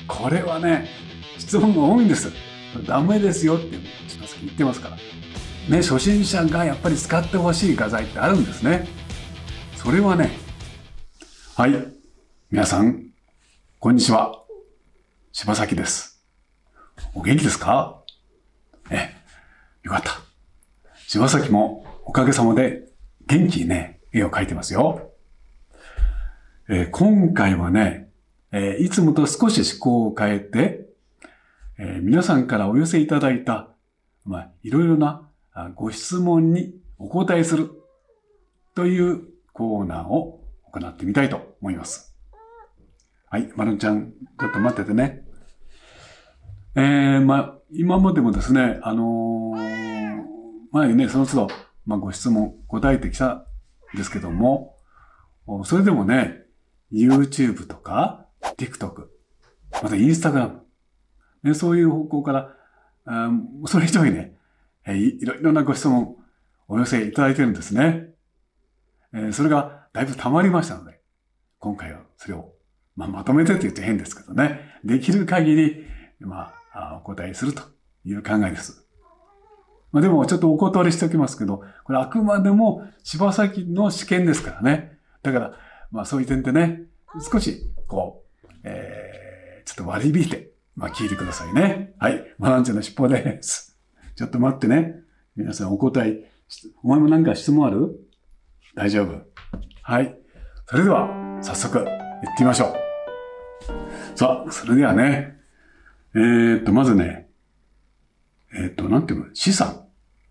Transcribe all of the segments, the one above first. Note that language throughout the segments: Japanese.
これはね、質問が多いんです。ダメですよって言ってますから。ね、初心者がやっぱり使ってほしい画材ってあるんですね。それはね、はい。皆さん、こんにちは。柴崎です。お元気ですか？よかった。柴崎もおかげさまで元気にね、絵を描いてますよ。今回はね、いつもと少し趣向を変えて、皆さんからお寄せいただいた、いろいろなご質問にお答えするというコーナーを行ってみたいと思います。はい、まるんちゃん、ちょっと待っててね。今までもですね、前にね、その都度、ご質問答えてきたんですけども、それでもね、YouTube とか、TikTok、また Instagram、ね、そういう方向から、それ以上にね、いろいろなご質問お寄せいただいてるんですね。それがだいぶ溜まりましたので、今回はそれを、まとめてと言って変ですけどね、できる限り、お答えするという考えです。でもちょっとお断りしておきますけど、これあくまでも柴崎の試験ですからね。だから、そういう点でね、少し、ちょっと割り引いて、聞いてくださいね。はい。マナンチェの尻尾です。ちょっと待ってね。皆さんお答え、お前も何か質問ある？大丈夫。はい。それでは、早速、行ってみましょう。さあ、それではね、まずね、なんていうの？資産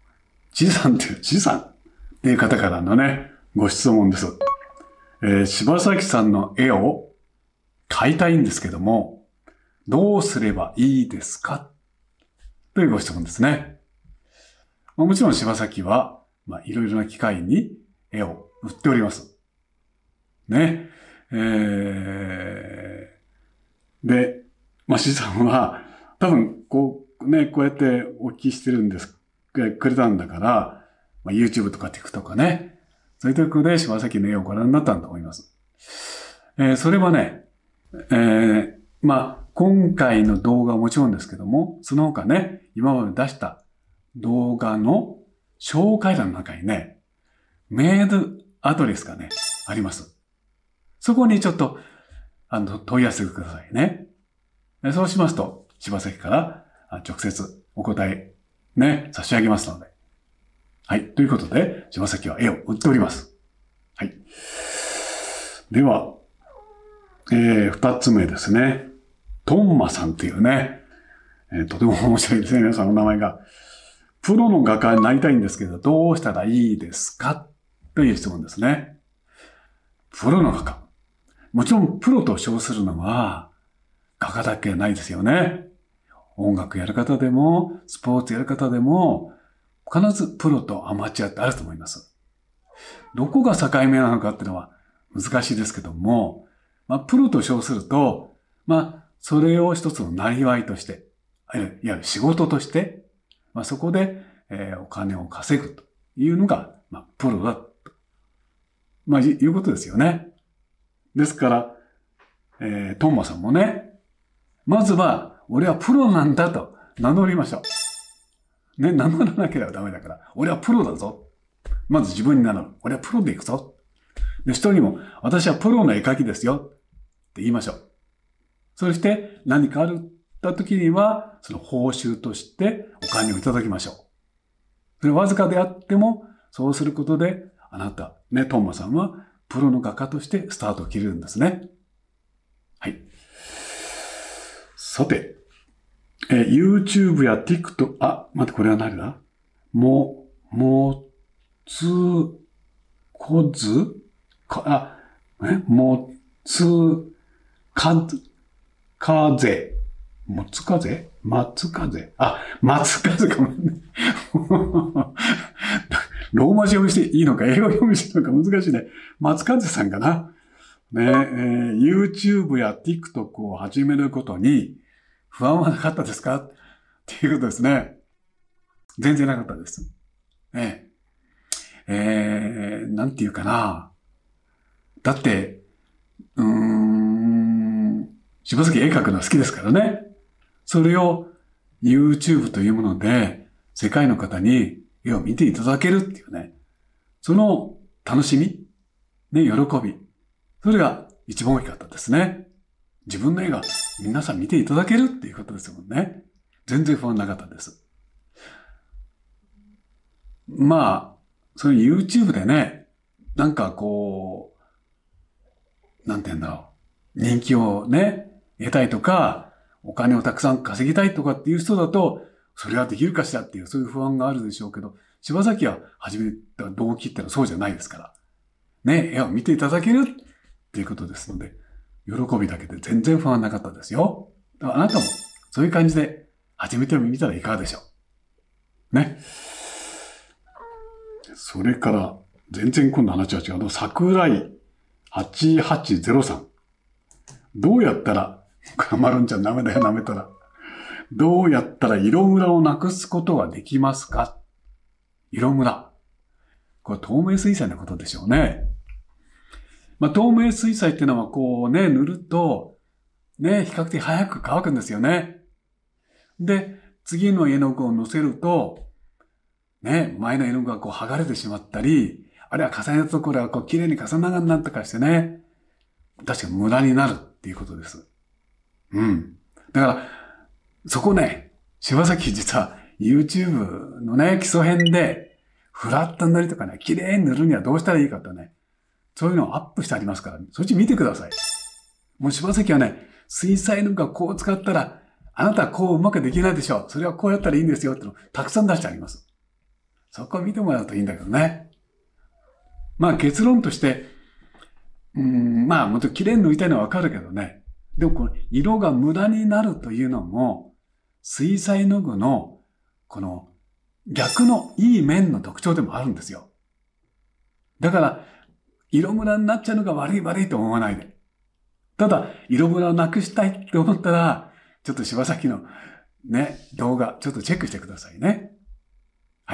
っていう方からのね、ご質問です。柴崎さんの絵を描いたいんですけども、どうすればいいですか？というご質問ですね。もちろん柴崎は、いろいろな機会に絵を売っております。ね。で、資産は、多分、こうやってお聞きしてるんです、くれたんだから、YouTube とか TikTok とかね、そういうところで柴崎の絵をご覧になったんだと思います。それはね、今回の動画はもちろんですけども、その他ね、今まで出した動画の紹介欄の中にね、メールアドレスがね、あります。そこにちょっと、問い合わせてくださいね。そうしますと、柴崎から直接お答え、ね、差し上げますので。はい。ということで、柴崎は絵を売っております。はい。では、二つ目ですね。トンマさんっていうね、とても面白いですね、皆さんの名前が。プロの画家になりたいんですけど、どうしたらいいですかという質問ですね。プロの画家。もちろん、プロと称するのは、画家だけないですよね。音楽やる方でも、スポーツやる方でも、必ずプロとアマチュアってあると思います。どこが境目なのかっていうのは難しいですけども、プロと称すると、それを一つの生業として、いわゆる仕事として、そこで、お金を稼ぐというのが、プロだと、いうことですよね。ですから、トンマさんもね、まずは、俺はプロなんだと名乗りましょう。ね、名乗らなければダメだから、俺はプロだぞ。まず自分に名乗る。俺はプロで行くぞ。で、人にも、私はプロの絵描きですよ。って言いましょう。そして、何かあった時には、その報酬としてお金をいただきましょう。それわずかであっても、そうすることで、あなた、ね、トンマさんは、プロの画家としてスタートを切れるんですね。はい。さて、YouTube や TikTok、待って、これは何だ？もつこずもつかぜ。もつかぜ松風松風かもね。ローマ字読みしていいのか、英語読みしていいのか難しいね。松風さんかな。ね、YouTube や TikTok を始めることに不安はなかったですかっていうことですね。全然なかったです。なんていうかな。だって、 柴崎絵描くの好きですからね。それを YouTube というもので世界の方に絵を見ていただけるっていうね。その楽しみ、ね、喜び。それが一番大きかったですね。自分の絵が皆さん見ていただけるっていうことですもんね。全然不安なかったです。まあ、そういう YouTube でね、なんかこう、なんて言うんだろう。人気をね、得たいとか、お金をたくさん稼ぎたいとかっていう人だと、それはできるかしらっていう、そういう不安があるでしょうけど、柴崎は始めた動機ってのはそうじゃないですから。ね、絵を見ていただけるっていうことですので、喜びだけで全然不安なかったですよ。だからあなたもそういう感じで始めてみたらいかがでしょう。ね。それから、全然今度話は違う。桜井8803。どうやったら、これまるんちゃんダメだよ、舐めたら。どうやったら色ムラをなくすことができますか？色ムラ。これ透明水彩のことでしょうね。まあ、透明水彩っていうのはこうね、塗ると、ね、比較的早く乾くんですよね。で、次の絵の具を乗せると、ね、前の絵の具がこう剥がれてしまったり、あるいは重ねたところがこう綺麗に重ならなったかしてね、確かに無駄になるっていうことです。うん。だから、そこね、柴崎実は YouTube のね、基礎編で、フラット塗りとかね、綺麗に塗るにはどうしたらいいかってね、そういうのをアップしてありますから、そっち見てください。もう柴崎はね、水彩の具がこう使ったら、あなたはこううまくできないでしょう。それはこうやったらいいんですよってのをたくさん出してあります。そこを見てもらうといいんだけどね。まあ結論として、まあもっと綺麗に塗りたいのはわかるけどね。でもこの色が無駄になるというのも、水彩の具のこの逆のいい面の特徴でもあるんですよ。だから、色ムラになっちゃうのが悪いと思わないで。ただ、色ムラをなくしたいって思ったら、ちょっと柴崎のね、動画、ちょっとチェックしてくださいね。はい。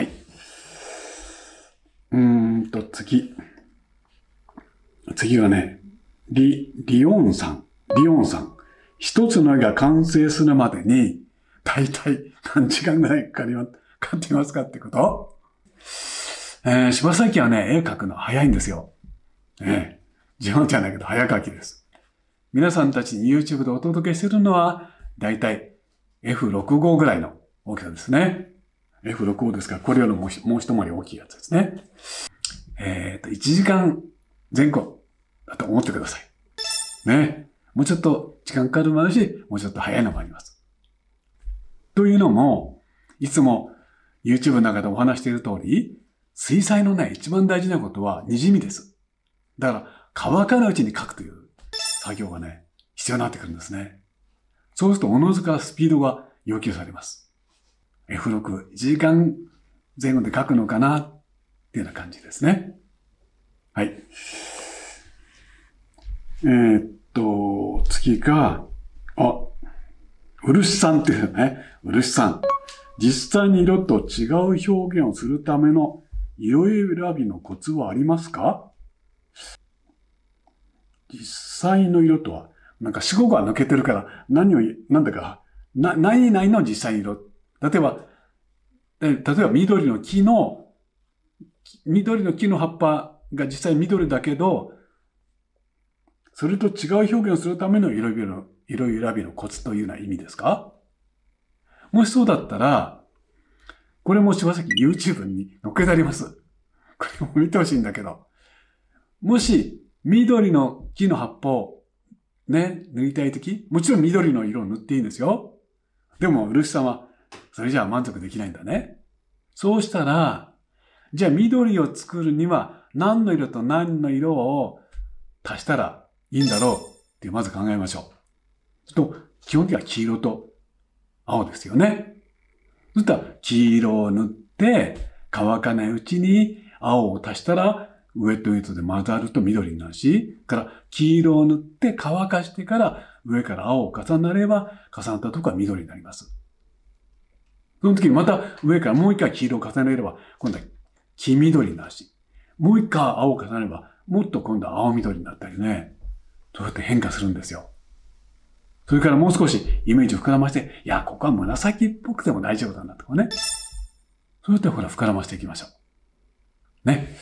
次。次はね、リオンさん。一つの絵が完成するまでに、だいたい何時間ぐらいかかっていますかってこと？柴崎はね、絵描くの早いんですよ。自分じゃないけど早書きです。皆さんたちに YouTube でお届けしてるのは、だいたい F65 ぐらいの大きさですね。F65 ですから、これよりもう一回り大きいやつですね。1時間前後だと思ってください。ね。もうちょっと時間かかるのもあるし、もうちょっと早いのもあります。というのも、いつも YouTube の中でお話している通り、水彩のね、一番大事なことは滲みです。だから、乾かないうちに描くという作業がね、必要になってくるんですね。そうすると、おのずからスピードが要求されます。F6、1時間前後で描くのかなっていうような感じですね。はい。次が、漆さんっていうね、漆さん。実際に色と違う表現をするための色選びのコツはありますか？実際の色とは、なんか四国が抜けてるから、何々の実際の色。例えば緑の木の葉っぱが実際緑だけど、それと違う表現をするための色選びのコツというような意味ですか？もしそうだったら、これも柴崎 YouTube に載っけてあります。これも見てほしいんだけど。もし、緑の木の葉っぱをね、塗りたいとき、もちろん緑の色を塗っていいんですよ。でも、漆さんは、それじゃあ満足できないんだね。そうしたら、じゃあ緑を作るには何の色と何の色を足したらいいんだろうってまず考えましょう。基本的には黄色と青ですよね。そしたら黄色を塗って乾かないうちに青を足したらウェットウィットで混ざると緑になるし、から黄色を塗って乾かしてから上から青を重なれば重なったところは緑になります。その時にまた上からもう一回黄色を重ねれば今度は黄緑になるし、もう一回青を重ねればもっと今度は青緑になったりね、そうやって変化するんですよ。 それからもう少しイメージを膨らまして、いや、ここは紫っぽくても大丈夫だなとかね。そうやってほら、膨らましていきましょう。ね。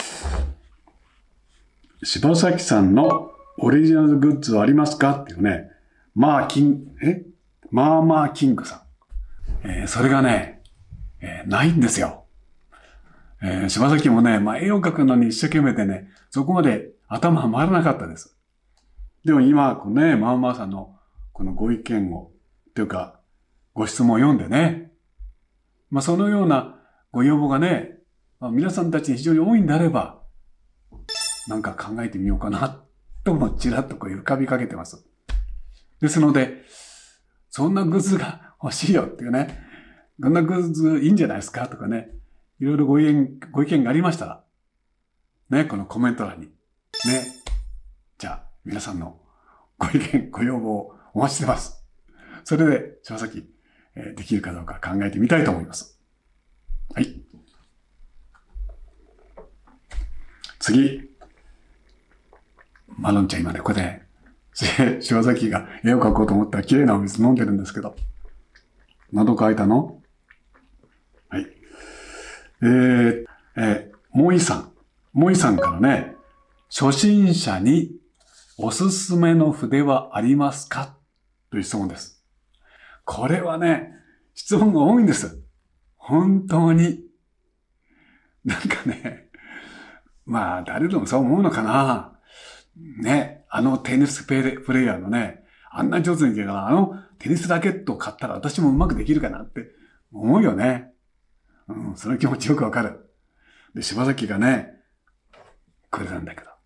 柴崎さんのオリジナルグッズはありますかっていうね。まあまあキングさん。それがね、ないんですよ。柴崎もね、絵を描くのに一生懸命でね、そこまで頭が回らなかったです。でも今、まあまあさんのこのご意見を、というか、ご質問を読んでね、そのようなご要望がね、皆さんたちに非常に多いんであれば、なんか考えてみようかな、ともちらっと浮かびかけてます。ですので、そんなグッズが欲しいよっていうね、こんなグッズいいんじゃないですかとかね、いろいろご意見がありましたら、ね、このコメント欄に、ね、じゃあ、皆さんのご意見、ご要望をお待ちしてます。それで、柴崎、できるかどうか考えてみたいと思います。はい。次。マロンちゃん今ね、ここで、柴崎が絵を描こうと思ったら綺麗なお水飲んでるんですけど。喉乾いたの？はい。もいさんからね、初心者におすすめの筆はありますか？という質問です。これはね、質問が多いんです。本当に。なんかね、誰でもそう思うのかな。ね、テニスプレイヤーのね、あんな上手にいけるから、テニスラケットを買ったら私もうまくできるかなって思うよね。その気持ちよくわかる。で、柴崎がね、これなんだけど。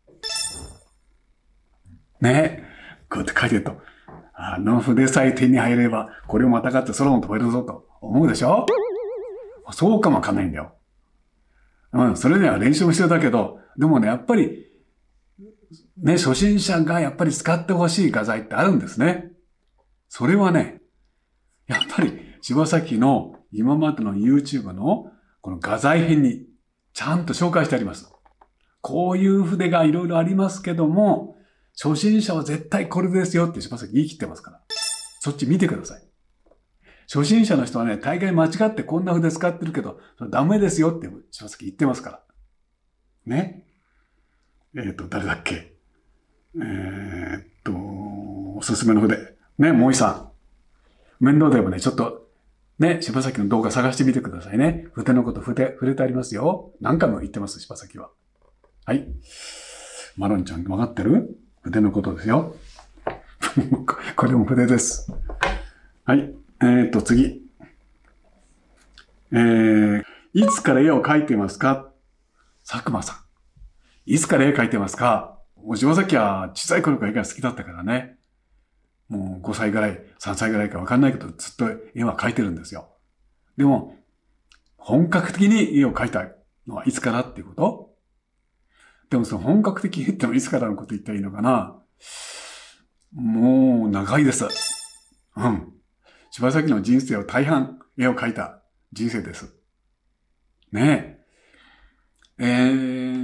ね、こうやって書いてると、筆さえ手に入れば、これをまたがって空も飛べるぞと思うでしょ？そうかもわかんないんだよ。それには練習も必要だけど、でもね、やっぱり、ね、初心者がやっぱり使ってほしい画材ってあるんですね。それはね、やっぱり柴崎の今までの YouTube のこの画材編にちゃんと紹介してあります。こういう筆がいろいろありますけども、初心者は絶対これですよって柴崎言い切ってますから。そっち見てください。初心者の人はね、大概間違ってこんな筆使ってるけど、それダメですよって柴崎言ってますから。ね。誰だっけ？おすすめの筆。ね、もういさん。面倒でもね、ちょっと、ね、柴崎の動画探してみてくださいね。筆のこと触れてありますよ。何回も言ってます、柴崎は。はい。マロンちゃん、わかってる？筆のことですよ。これも筆です。はい。次。いつから絵を描いてますか？佐久間さん。いつから絵描いてますか？もう柴崎は小さい頃から絵が好きだったからね。もう5歳ぐらい、3歳ぐらいかわかんないけど、ずっと絵は描いてるんですよ。でも、本格的に絵を描いたのはいつからっていうこと？でもその本格的にってのはいつからのこと言ったらいいのかな？もう長いです。柴崎の人生を大半絵を描いた人生です。ねえ。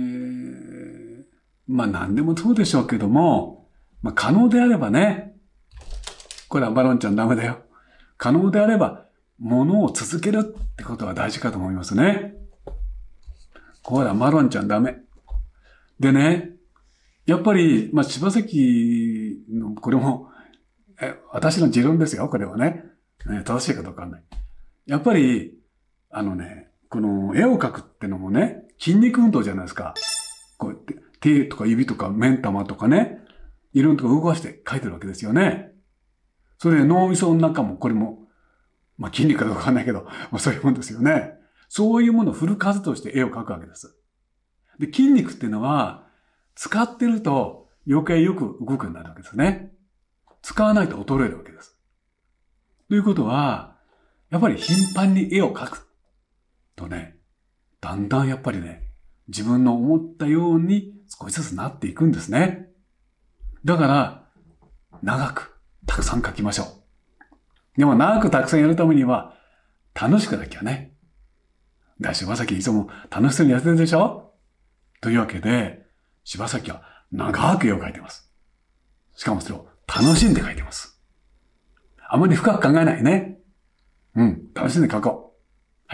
何でもそうでしょうけども、可能であればね、これはバロンちゃんダメだよ。可能であれば、ものを続けるってことは大事かと思いますね。これはマロンちゃんダメ。でね、やっぱり、柴崎の、これも、私の持論ですよ、これはね。正しいかどうかわかんない。やっぱり、この絵を描くってのもね、筋肉運動じゃないですか。こうやって手とか指とか目ん玉とかね、いろんなとこ動かして描いてるわけですよね。それで脳みその中もこれも、筋肉かどうかわかんないけど、そういうもんですよね。そういうものをフル活動して絵を描くわけです。で、筋肉っていうのは、使ってると余計よく動くようになるわけですね。使わないと衰えるわけです。ということは、やっぱり頻繁に絵を描くとね、だんだんやっぱりね、自分の思ったように少しずつなっていくんですね。だから、長くたくさん描きましょう。でも長くたくさんやるためには、楽しくなきゃね。柴崎いつも楽しそうにやってるでしょ？というわけで、柴崎は長く絵を描いてます。しかもそれを楽しんで書いてます。あまり深く考えないね。楽しんで書こう。はい。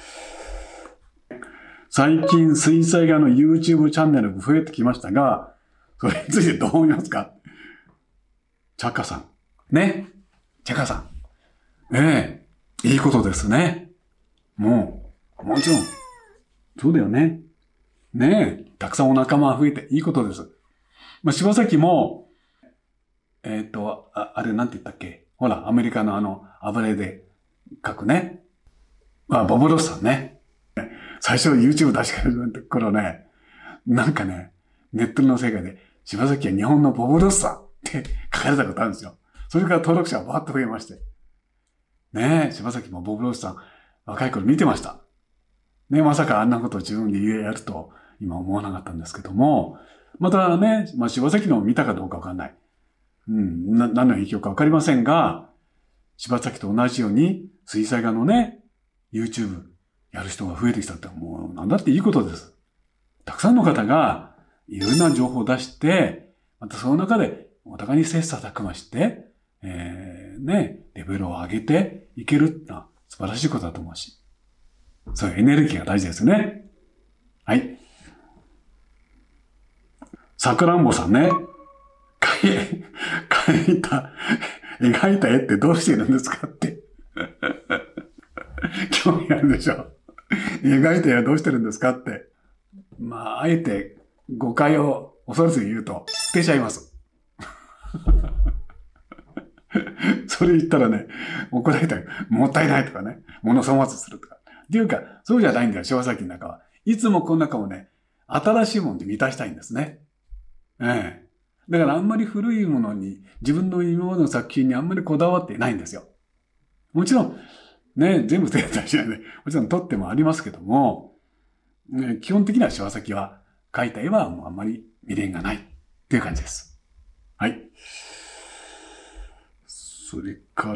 最近、水彩画の YouTube チャンネルが増えてきましたが、それについてどう思いますか？チャカさん。ね。チャカさん。いいことですね。もちろん。そうだよね。たくさんお仲間が増えていいことです。柴崎も、あれなんて言ったっけ？ほら、アメリカの油絵で描くね。ボブ・ロスさんね。最初 YouTube 出し始めた頃ね、なんかね、ネットの世界で、柴崎は日本のボブ・ロスさんって書かれたことあるんですよ。それから登録者がバーッと増えまして。柴崎もボブ・ロスさん、若い頃見てました。まさかあんなことを自分でやると今思わなかったんですけども、またね、柴崎のを見たかどうかわかんない。何の影響かわかりませんが、柴崎と同じように水彩画のね、YouTube やる人が増えてきたってもうなんだっていいことです。たくさんの方がいろんな情報を出して、またその中でお互いに切磋琢磨して、レベルを上げていけるってのは素晴らしいことだと思うし。そういうエネルギーが大事ですね。はい。さくらんぼさんね。描いた絵ってどうしてるんですかって。興味あるでしょ。描いた絵はどうしてるんですかって。あえて誤解を恐れずに言うと、捨てちゃいます。それ言ったらね、怒られたり、もったいないとかね、物粗末するとか。っていうか、そうじゃないんだよ、柴崎の中は。いつもこの中をね、新しいもので満たしたいんですね。だからあんまり古いものに、自分の今までの作品にあんまりこだわってないんですよ。もちろん、全部手出しないで、もちろん撮ってもありますけども、基本的には柴崎は描いた絵はもうあんまり未練がないっていう感じです。はい。それから、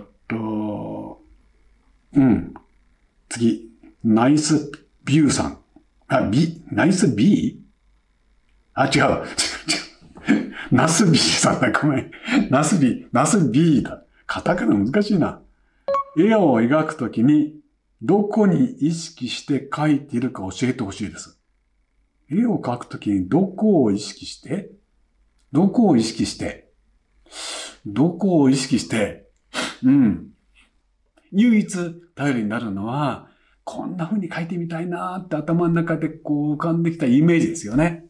次、ナイスビューさん。ナイスビー？違う。ナスビーさんだ、ごめん。ナスビーだ。カタカナ難しいな。絵を描くときに、どこに意識して描いているか教えてほしいです。絵を描くときにどこを意識して唯一頼りになるのは、こんな風に描いてみたいなーって頭の中でこう浮かんできたイメージですよね。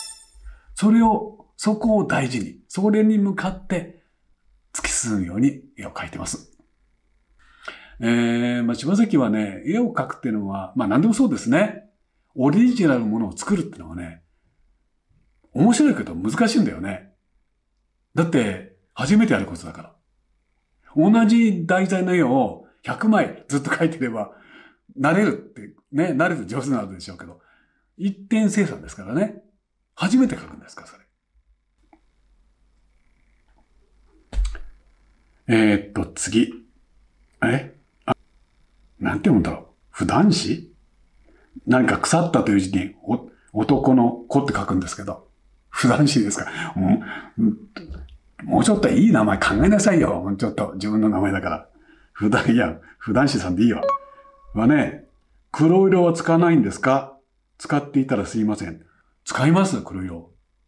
そこを大事に、それに向かって突き進むように絵を描いてます。柴崎はね、絵を描くっていうのは、何でもそうですね。オリジナルのものを作るっていうのはね、面白いけど難しいんだよね。だって、初めてやることだから。同じ題材の絵を100枚ずっと描いてれば、慣れて上手になるでしょうけど、一点生産ですからね。初めて描くんですか、それ。次。なんて読むんだろう。不男子？何か腐ったという字に、男の子って書くんですけど、不男子ですか。もうちょっといい名前考えなさいよ。もうちょっと自分の名前だから。不男子さんでいいわ。黒色は使わないんですか？使っていたらすいません。使います、黒色。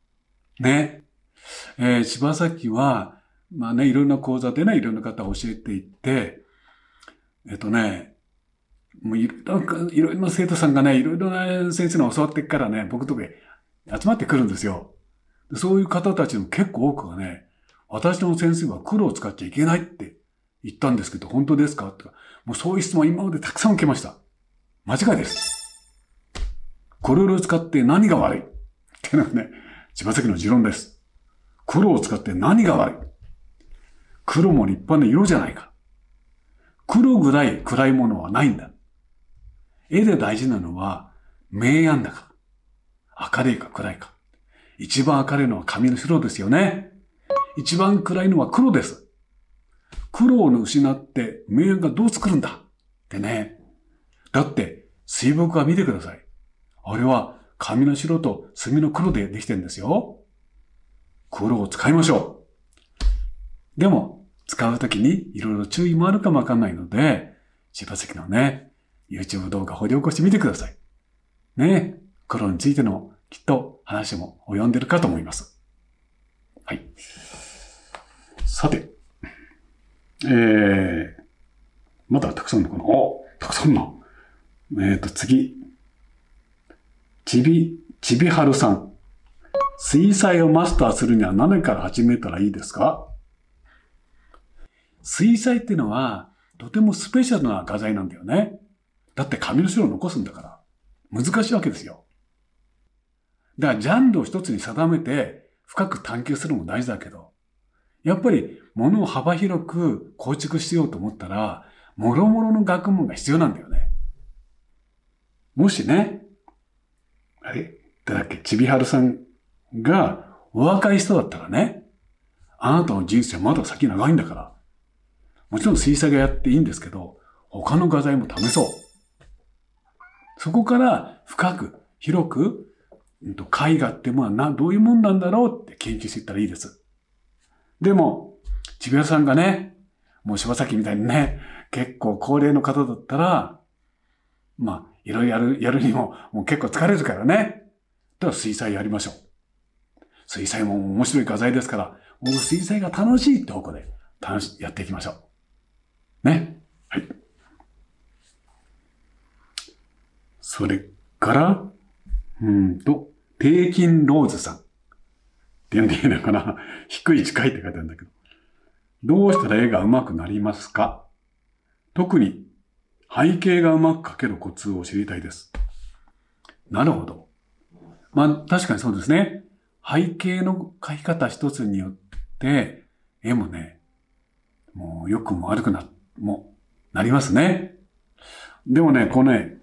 柴崎は、いろんな講座でね、いろんな方を教えていって、もういろいろな生徒さんがね、いろいろな先生の教わってからね、僕とか集まってくるんですよ。そういう方たちの結構多くがね、私の先生は黒を使っちゃいけないって言ったんですけど、本当ですかって。もうそういう質問今までたくさん受けました。間違いです。黒色を使って何が悪いっていうのはね、柴崎の持論です。黒を使って何が悪い？黒も立派な色じゃないか。黒ぐらい暗いものはないんだ。絵で大事なのは明暗だから。明るいか暗いか。一番明るいのは紙の白ですよね。一番暗いのは黒です。黒を失って明暗がどう作るんだってね。だって水墨画見てください。あれは紙の白と墨の黒でできてるんですよ。黒を使いましょう。 でも、使うときにいろいろ注意もあるかもわかんないので、柴崎のね、YouTube 動画掘り起こしてみてください。ね、黒についてのきっと話も及んでるかと思います。はい。さて、まだたくさんのかなたくさんの。次。ちびはるさん。水彩をマスターするには何から始めたらいいですか？水彩っていうのは、とてもスペシャルな画材なんだよね。だって紙の白を残すんだから。難しいわけですよ。だからジャンルを一つに定めて深く探求するのも大事だけど、やっぱり物を幅広く構築しようと思ったら、諸々の学問が必要なんだよね。もしね、ちびはるさんがお若い人だったらね、あなたの人生はまだ先長いんだから、もちろん水彩画やっていいんですけど、他の画材も試そう。そこから深く、広く、絵画ってものはどういうもんなんだろうって研究していったらいいです。でも、ちびはるさんがね、もう柴崎みたいにね、結構高齢の方だったら、いろいろやるにも、もう結構疲れるからね。だから水彩やりましょう。水彩も面白い画材ですから、もう水彩が楽しいって方向でやっていきましょう。ね。はい。それから、低金ローズさん。って読んでいいのかな？低い近いって書いてあるんだけど。どうしたら絵が上手くなりますか？特に背景がうまく描けるコツを知りたいです。なるほど。確かにそうですね。背景の描き方一つによって、絵もね、もう良くも悪くなりますね。でもね、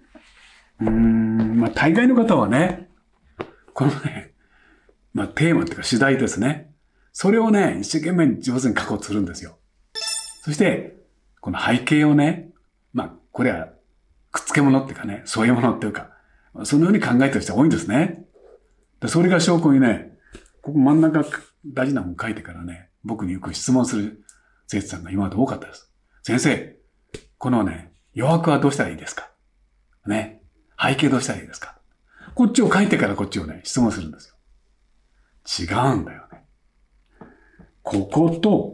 大概の方はね、このね、テーマっていうか主題ですね。それをね、一生懸命上手に描こうとするんですよ。そして、この背景をね、これはくっつけ物っていうかね、そういうものっていうか、そのように考えてる人が多いんですね。それが証拠にね、ここ真ん中大事なもの書いてからね、僕によく質問する生徒さんが今まで多かったです。先生、このね、余白はどうしたらいいですか？ね。背景どうしたらいいですか？こっちを書いてからこっちをね、質問するんですよ。違うんだよね。ここと、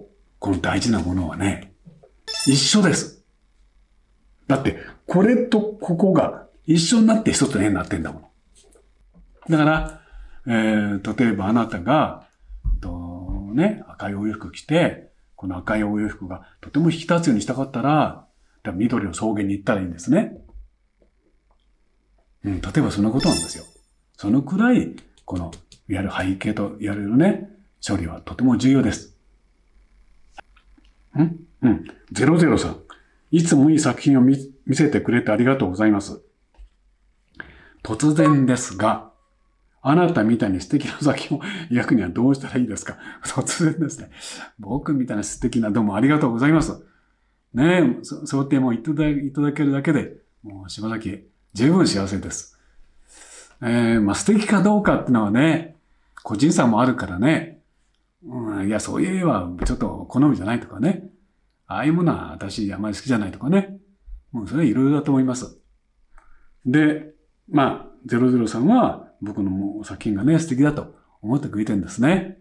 この大事なものはね、一緒です。だって、これとここが一緒になって一つの絵になってんだもの。だから、例えばあなたが、赤いお洋服着て、この赤いお洋服がとても引き立つようにしたかったら、緑の草原に行ったらいいんですね。例えばそんなことなんですよ。そのくらい、この、いわゆる背景と言われるね、処理はとても重要です。003。いつもいい作品を見せてくれてありがとうございます。突然ですが、あなたみたいに素敵な作品を焼くにはどうしたらいいですか？突然ですね。僕みたいな素敵などうもありがとうございます。ねえ、そうやってもういただけるだけで、もう柴崎、十分幸せです。素敵かどうかってのはね、個人差もあるからね。いや、そういう絵はちょっと好みじゃないとかね。ああいうものは私あまり好きじゃないとかね。もうそれはいろいろだと思います。で、003は僕の作品がね、素敵だと思ってくれてるんですね。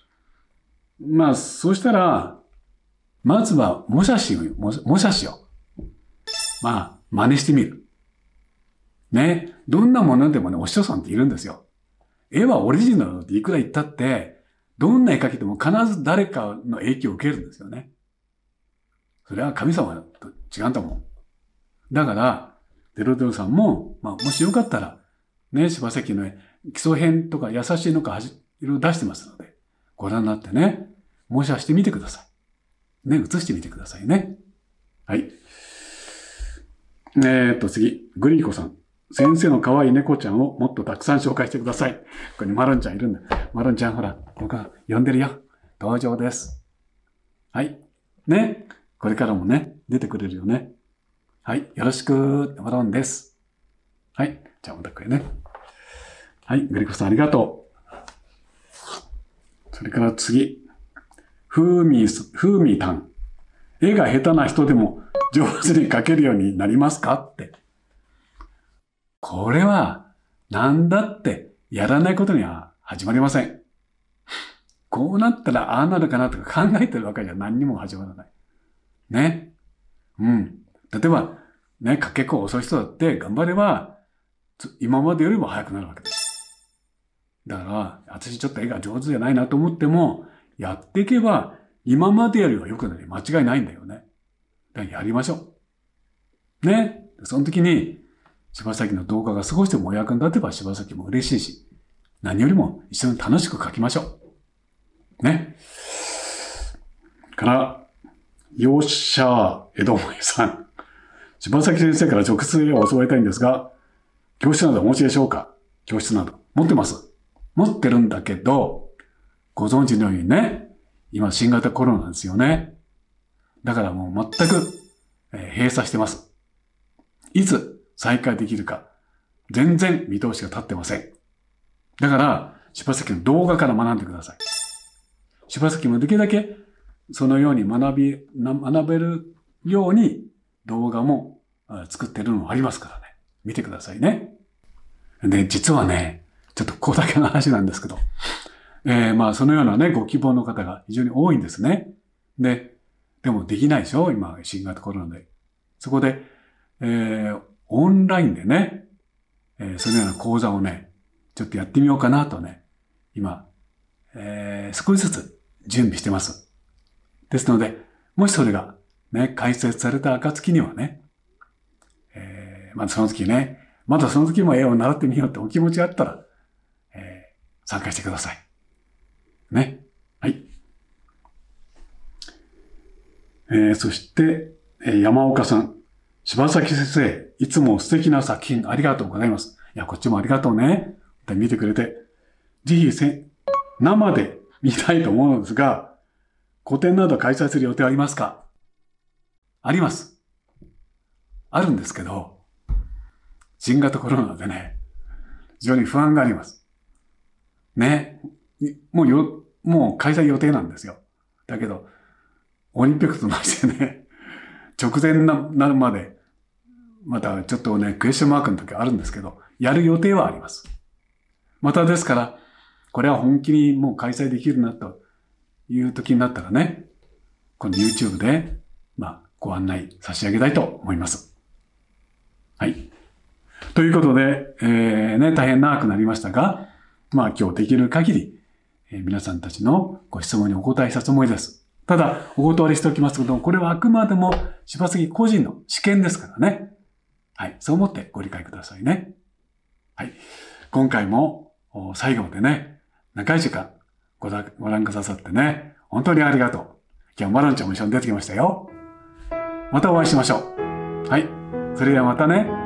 そうしたら、まずは模写しを、真似してみる。ね。どんなものでもね、お師匠さんっているんですよ。絵はオリジナルっていくら言ったって、どんな絵描きでも必ず誰かの影響を受けるんですよね。それは神様と違うんだもん。だから、003も、もしよかったら、ね、柴崎の基礎編とか優しいのかいろいろ出してますので、ご覧になってね、模写してみてください。ね、写してみてくださいね。はい。次、グリーコさん。先生の可愛い猫ちゃんをもっとたくさん紹介してください。ここにマロンちゃんいるんだ。マロンちゃんほら、僕は呼んでるよ。登場です。はい。ね。これからもね、出てくれるよね。はい。よろしく、マロンです。はい。じゃあまたこれね。はい。グリコさんありがとう。それから次。 ふーみたん。絵が下手な人でも上手に描けるようになりますかって。これは、なんだってやらないことには始まりません。こうなったらああなるかなとか考えてるわけじゃ何にも始まらない。ね。うん。例えば、ね、結構遅い人だって頑張れば、今までよりも早くなるわけです。だから、私ちょっと絵が上手じゃないなと思っても、やっていけば、今までよりは良くなる。間違いないんだよね。だからやりましょう。ね。その時に、柴崎の動画が少しでもお役に立てば柴崎も嬉しいし、何よりも一緒に楽しく描きましょう。ね。から、よっしゃー、江戸前さん。柴崎先生から直接絵を教わりたいんですが、教室などお持ちでしょうか？教室など。持ってます。持ってるんだけど、ご存知のようにね、今新型コロナですよね。だからもう全く、閉鎖してます。いつ再開できるか、全然見通しが立ってません。だから、柴崎の動画から学んでください。柴崎もできるだけ、そのように学べるように動画も作ってるのもありますからね。見てくださいね。で、実はね、ちょっとここだけの話なんですけど、まあそのようなね、ご希望の方が非常に多いんですね。でもできないでしょ今、新型コロナで。そこで、オンラインでね、そのような講座をね、ちょっとやってみようかなとね、今、少しずつ準備してます。ですので、もしそれがね、開設された暁にはね、まだその時も絵を習ってみようってお気持ちがあったら、参加してください。ね。はい。そして、山岡さん。柴崎先生、いつも素敵な作品ありがとうございます。いや、こっちもありがとうね。見てくれて。ぜひ生で見たいと思うのですが、個展など開催する予定ありますか？あります。あるんですけど、新型コロナでね、非常に不安があります。ね。もう開催予定なんですよ。だけど、オリンピックと同じでね、直前なるまで、またちょっとね、クエスチョンマークの時あるんですけど、やる予定はあります。またですから、これは本気にもう開催できるなという時になったらね、この YouTube で、ご案内差し上げたいと思います。はい。ということで、大変長くなりましたが、今日できる限り、皆さんたちのご質問にお答えしたつもりです。ただ、お断りしておきますけども、これはあくまでも柴崎個人の試験ですからね。はい。そう思ってご理解くださいね。はい。今回も最後までね、長い時間ご覧くださってね、本当にありがとう。今日マロンちゃんも一緒に出てきましたよ。またお会いしましょう。はい。それではまたね。